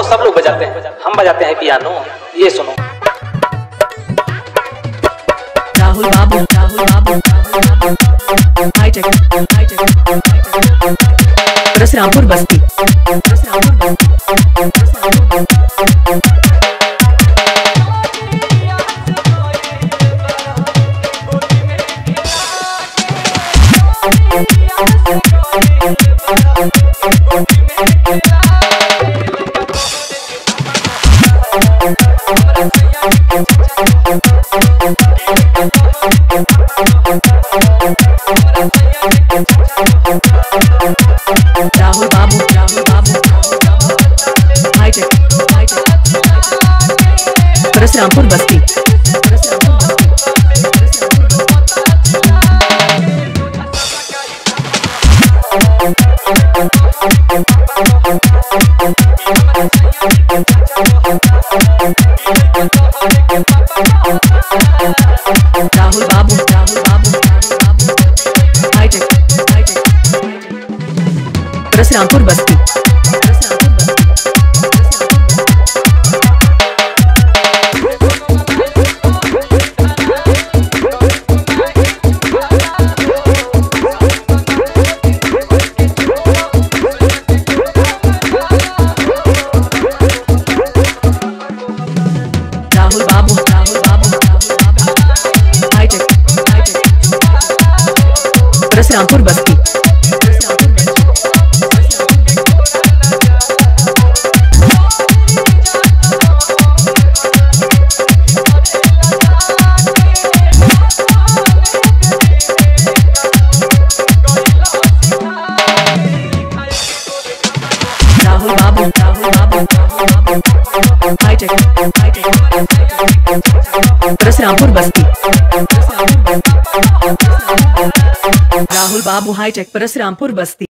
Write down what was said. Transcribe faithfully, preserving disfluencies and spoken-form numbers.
सब लोग बजाते हैं, हम बजाते हैं पियानो। ये सुनो। Rahul Babu, Rahul Babu, hitech, hitech, Parshurampur Basti, Parshurampur Rahul Babu, Rahul Babu, hitech, hitech, Parshurampur Basti, Rahul Babu, Rahul Babu, hitech, hitech, Parshurampur Basti, Rahul Babu, Rahul Babu, hitech, hitech, Parshurampur Basti, Rahul Babu, Rahul Babu, hitech, hitech, Parshurampur Basti, Rahul Babu, hitech, Parshurampur बस्ती।